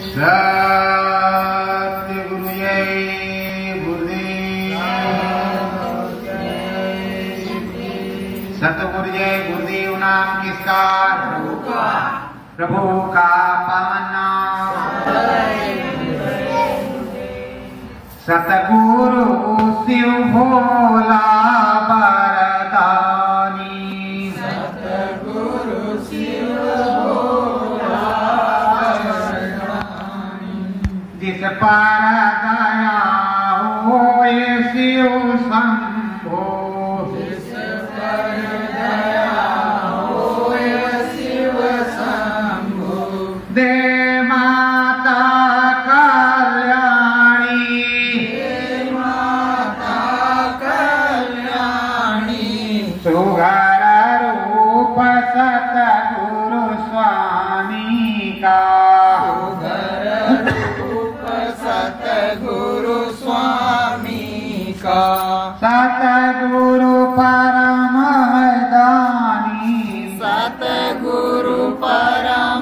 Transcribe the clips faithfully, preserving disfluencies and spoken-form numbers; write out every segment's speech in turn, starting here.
सतगुरु जय गुरुदेव। सतगुरु जय गुरुदेव नाम किसका? प्रभु का पावन नाम। सतगुरु शिव भोला वरदानी। सतगुरु शिव भोला वरदानी। जिस पर दया होए शिव शंभो। जिस पर दया होए शिव शंभो। दे माता कल्याणी। हे माता कल्याणी। सुघर रूप सतगुरु स्वामी का। सुघर रूप सतगुरु स्वामी का। सतगुरु परम दानी। सतगुरु परम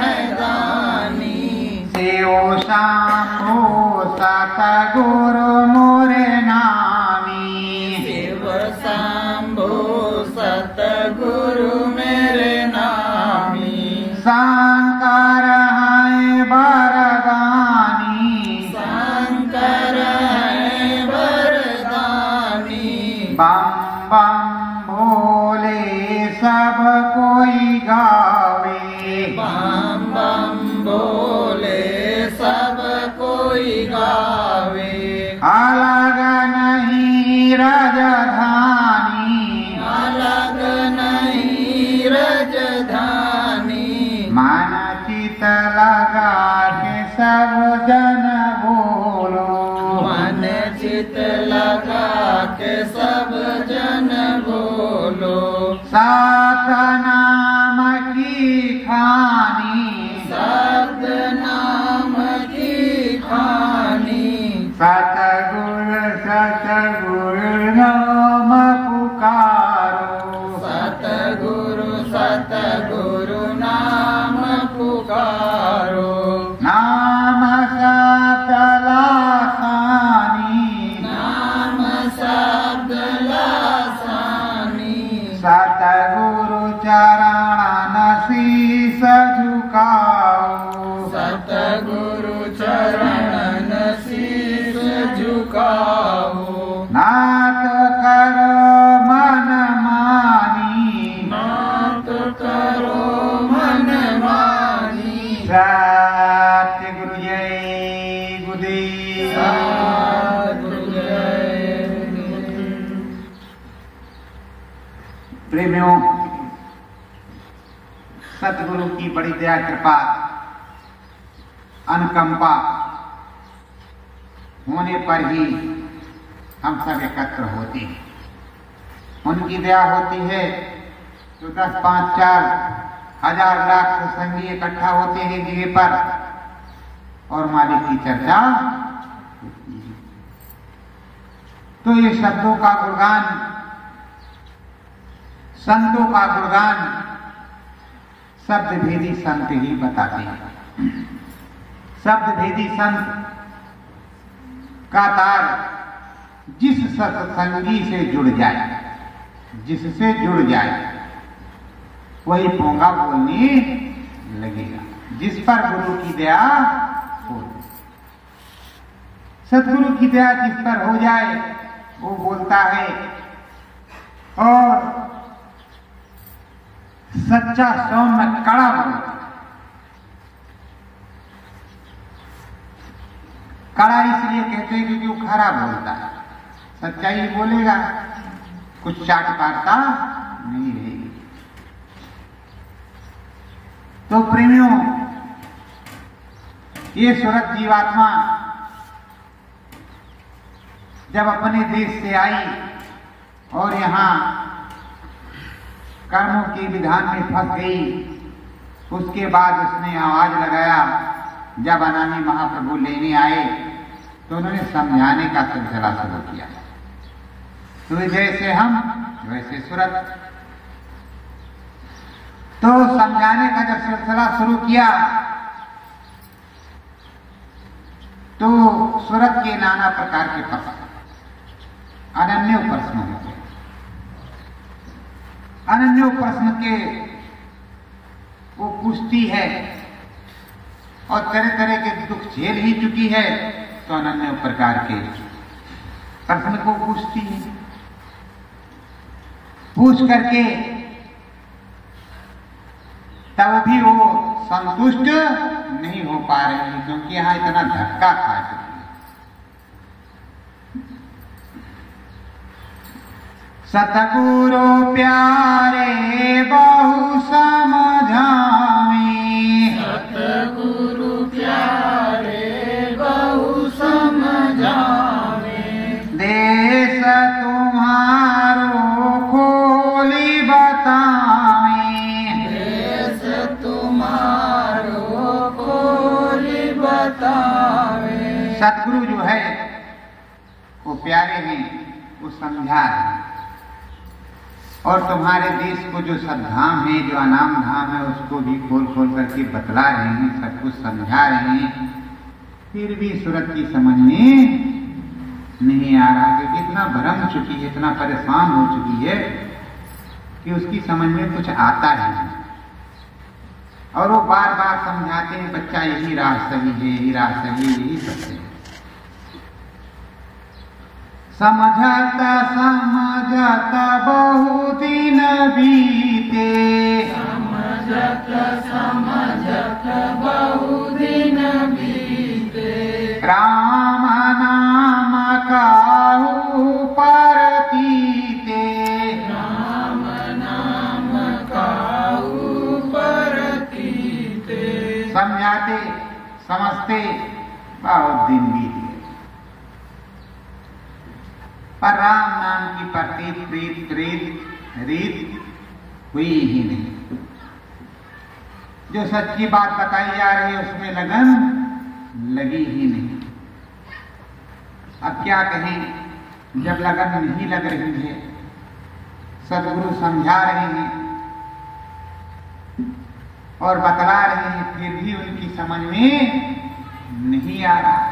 दानी। शिव शंभो सतगुरु मोरे नामी। शिव शंभो सतगुरु मेरे नामी। शंकर है वरदानी। शंकर है वरदानी। बम बम भोले सब कोई गावे। बम बम बोले सब कोई गावे। अलग नहीं राजधानी। अलग नहीं राजधानी। मन चित लगा के सब जन बोलो। मन चित लगा के सब जन बोलो। सात नाम की खानी। सत नाम की खानी। सतगुरु सतगुरु नाम पुकारो। सतगुरु सतगुरु नाम पुकारो। नाम शब्द लासानी। नाम शब्द लासानी। सतगुरु चरण शीस झुकाओ। सतगुरु चरण शीस झुकाओ। नाथ करो मन मानी। नाथ करो मन मानी। सत्य गुरु जय गुरुदेव। सतगुरु जय प्रेमियों, सतगुरु की बड़ी दया कृपा अनुकंपा होने पर ही हम सब एकत्र होते हैं। उनकी दया होती है तो दस पांच चार हजार लाख संगी इकट्ठा होते हैं जगह पर और मालिक की चर्चा होती है। तो ये शब्दों का गुणगान, संतों का गुणगान शब्द भेदी संत ही बताते हैं। शब्द भेदी संत का तार जिस सत्संगी से जुड़ जाए, जिससे जुड़ जाए वही पोंगा बोलने लगेगा। जिस पर गुरु की दया हो, सतगुरु की दया जिस पर हो जाए वो बोलता है और सच्चा सौम्य कड़ा बोलता है। कड़ा इसलिए कहते हैं क्योंकि वो खरा बोलता है। सच्चाई बोलेगा, कुछ चाट पारता नहीं रहेगी। तो प्रेमियों, ये सूरत जीवात्मा जब अपने देश से आई और यहाँ कर्मों के विधान में फंस गई, उसके बाद उसने आवाज लगाया। जब अनामी महाप्रभु लेने आए तो उन्होंने समझाने का सिलसिला शुरू किया। तो जैसे हम वैसे सूरत। तो समझाने का जब सिलसिला शुरू किया तो सूरत के नाना प्रकार के प्रश्न, अनन्य प्रश्न होते हैं। अनन्य प्रश्न के वो पूछती है और तरह तरह के दुख झेल ही चुकी है, तो अनन्य प्रकार के प्रश्न को पूछती है। पूछ करके तब भी वो संतुष्ट नहीं हो पा रही है, क्योंकि यहां इतना धक्का खा चुकी है। सतगुरु प्यारे बहु समझावे, सतगुरु प्यारे बहु समझावे, देश तुम्हारो खोली बतावे, देश तुम्हारो खोली बतावे। सतगुरु जो है वो प्यारे हैं, वो समझा रहे, और तुम्हारे देश को जो सद्धाम है, जो अनाम धाम है, उसको भी खोल खोल करके बतला रहे हैं, सब कुछ समझा रहे हैं। फिर भी सूरत की समझ में नहीं आ रहा, क्योंकि इतना भ्रम चुकी है, इतना परेशान हो चुकी है कि उसकी समझ में कुछ आता ही नहीं। और वो बार बार समझाते हैं, बच्चा यही राह सही है, यही राह सही है, यही सत्य है। समझता समझता बहु दिन बीते, समझता समझता बहु दिन बीते, राम नाम काहू परतीते, राम नाम काहू परतीते। समझाते समझते बहुत दिन बीत गए, पर राम नाम की प्रतीत प्रीत प्रीत रीत हुई ही नहीं। जो सच्ची बात बताई जा रही है उसमें लगन लगी ही नहीं। अब क्या कहें, जब लगन नहीं लग रही है, सदगुरु समझा रहे हैं और बतला रहे हैं, फिर भी उनकी समझ में नहीं आ रहा।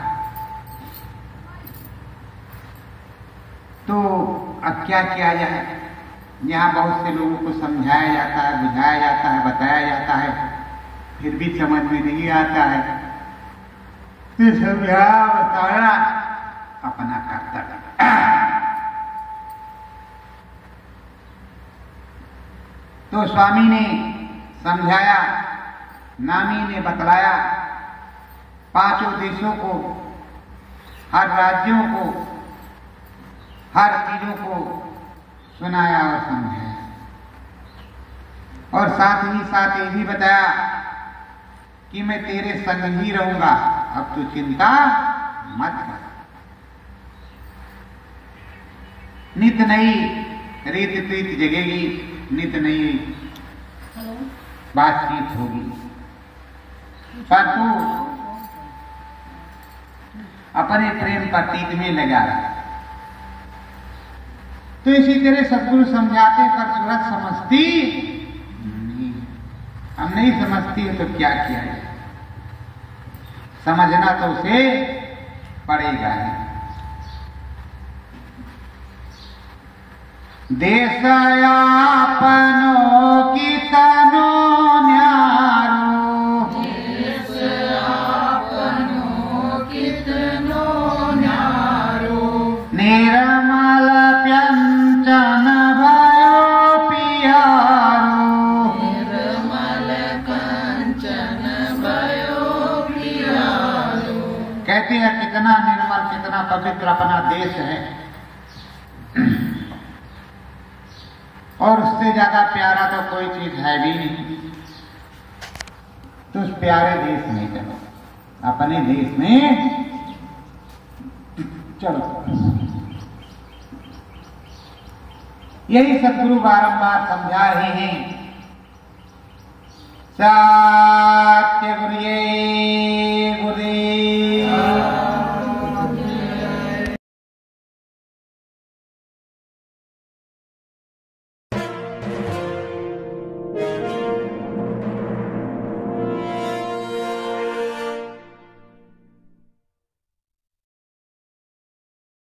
तो अब क्या किया जाए? यहाँ बहुत से लोगों को समझाया जाता है, बुझाया जाता है, बताया जाता है, फिर भी समझ में नहीं आता है। तो समझा बताया अपना कर्तव्य। तो स्वामी ने समझाया, नामी ने बतलाया, पांचों देशों को, हर राज्यों को, हर चीजों को सुनाया और समझाया, और साथ ही साथ ये भी बताया कि मैं तेरे संग ही रहूंगा, अब तू चिंता मत कर। नित नई रीत प्रीत जगेगी, नित नई बातचीत होगी, पर तू अपने प्रेम प्रतीत में लगा है। तो इसी तरह सदगुरु समझाते पर सूरत समझती नहीं। हम नहीं समझती है तो क्या किया जाए? समझना तो उसे पड़ेगा ही। देश आपनो की तनो न्यारो, देश आपनो कितनो न्यारो, निर्मल व्यंजन भयो पियारो, निर्मल कंचन भयो पियारो। कहते हैं कितना निर्मल, कितना पवित्र अपना देश है, और उससे ज्यादा प्यारा तो कोई चीज है भी नहीं। तो उस प्यारे देश में चलो, अपने देश में चलो। यही सदगुरु बारंबार समझा रहे हैं। सत्य